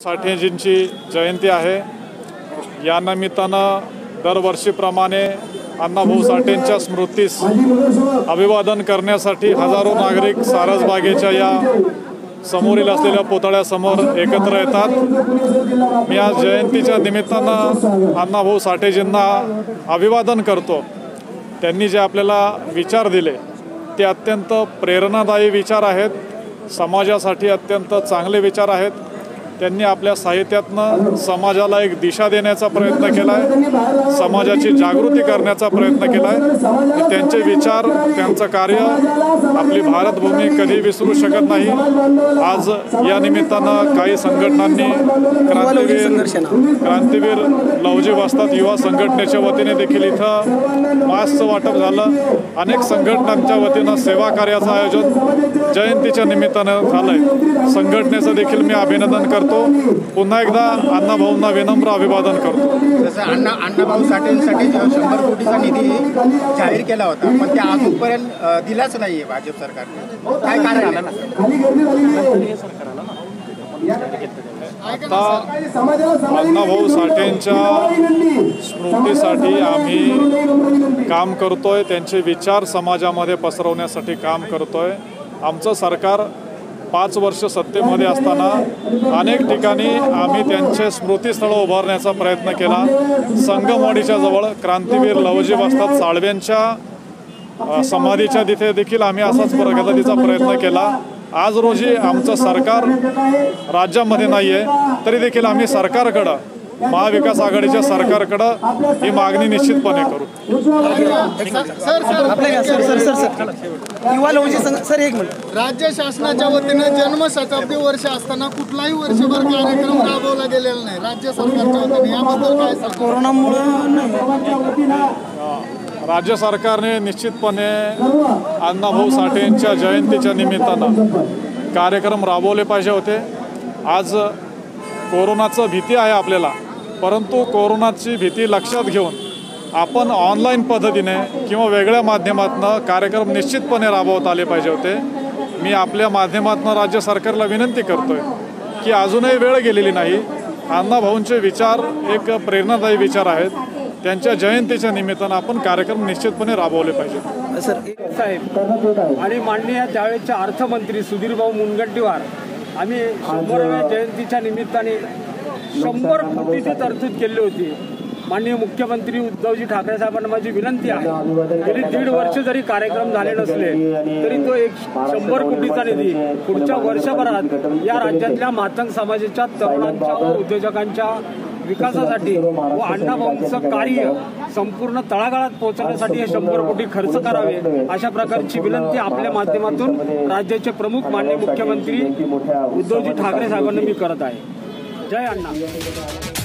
साठेजींची जयंती आहे। या निमित्तानं दरवर्षीप्रमाणे अण्णाभाऊ साठेंच्या स्मृतीस अभिवादन करण्यासाठी हजारो नागरिक सारसबागेच्या या समोरील असलेल्या पुतळ्यासमोर एकत्र येतात। मी आज जयंतीच्या निमित्तानं अण्णाभाऊ साठेजींना अभिवादन करतो। त्यांनी जे आपल्याला विचार दिले ते अत्यंत प्रेरणादायी विचार आहेत, समाजासाठी अत्यंत चांगले विचार आहेत। त्यांनी आपल्या साहित्यातनं समाजाला एक दिशा देण्याचा प्रयत्न केला आहे, समाजाची जागृती करण्याचा प्रयत्न केला आहे। त्यांचे विचार, त्यांचं कार्य आपली भारतभूमी कधी विसरू शकत नाही। आज या निमित्तानं काही संघटनांनी क्रांतीवीर लवजी वस्ताद युवा संघटनेच्या वतीने देखील इथं मास्कचं वाटप झालं। अनेक संघटनांच्या वतीनं सेवा कार्याचं आयोजन जयंतीच्या निमित्तानं झालंय। संघटनेचं देखील मी अभिनंदन करतो। पुन्हा एकदा अण्णाभाऊंना विनम्र अभिवादन करतो। जसं अण्णाभाऊ साठेंसाठी 100 कोटीचा निधी जाहीर केला होता, पण ते अजूनपर्यंत दिलाच नाहीये भाजप सरकारने, काय कारण आहे? आता अण्णाभाऊ साठेंच्या स्मृतीसाठी आम्ही काम करतोय, त्यांचे विचार समाजामध्ये पसरवण्यासाठी काम करतोय। आमचं सरकार 5 वर्ष सत्तेमध्ये असताना अनेक ठिकाणी आम्ही त्यांचे स्मृतीस्थळं उभारण्याचा प्रयत्न केला। संगमवाडीच्या जवळ क्रांतीवीर लवजी वस्ताद साळवेंच्या समाधीच्या तिथे देखील आम्ही असाच पद्धतीचा प्रयत्न केला। आज रोजी आमचं सरकार राज्यामध्ये नाही आहे, तरी देखील आम्ही सरकारकडं, महाविकास आघाडीच्या सरकारकडं ही मागणी निश्चितपणे करू। राज्य शासनाच्या वतीने जन्मशताब्दी वर्ष असताना कुठलाही वर्षभर कार्यक्रम राबवला गेलेला नाही राज्य सरकारच्या वतीने, याबद्दल काय सांगता? कोरोनामुळे राज्य सरकारने निश्चितपणे अण्णाभाऊ साठेंच्या जयंतीच्या निमित्तानं कार्यक्रम राबवले पाहिजे होते। आज कोरोनाचं भीती आहे आपल्याला, परंतु कोरोनाची भीती लक्षात घेऊन आपण ऑनलाईन पद्धतीने किंवा वेगळ्या माध्यमातून कार्यक्रम निश्चितपणे राबवत आले पाहिजे होते। मी आपल्या माध्यमातून राज्य सरकारला विनंती करतोय की अजूनही वेळ गेलेली नाही। अण्णाभाऊंचे विचार एक प्रेरणादायी विचार आहेत, त्यांच्या जयंतीच्या निमित्तानं आपण कार्यक्रम निश्चितपणे राबवले पाहिजे। साहेब आणि माननीय त्यावेळेच्या अर्थमंत्री सुधीरभाऊ मुनगंटीवार, आम्ही 100व्या जयंतीच्या निमित्ताने 100 कोटीची तरतूद केली होती। माननीय मुख्यमंत्री उद्धवजी ठाकरे साहेबांना माझी विनंती आहे, गेली 1.5 वर्ष जरी कार्यक्रम झाले नसले तरी तो 100 कोटीचा निधी पुढच्या वर्षभरात या राज्यातल्या मातंग समाजाच्या तरुणांच्या व उद्योजकांच्या विकासासाठी व अण्णाभाऊंचं कार्य संपूर्ण तळागाळात पोहोचवण्यासाठी हे 100 कोटी खर्च करावे, अशा प्रकारची विनंती आपल्या माध्यमातून राज्याचे प्रमुख माननीय मुख्यमंत्री उद्धवजी ठाकरे साहेबांना मी करत आहे। जय अण्णा।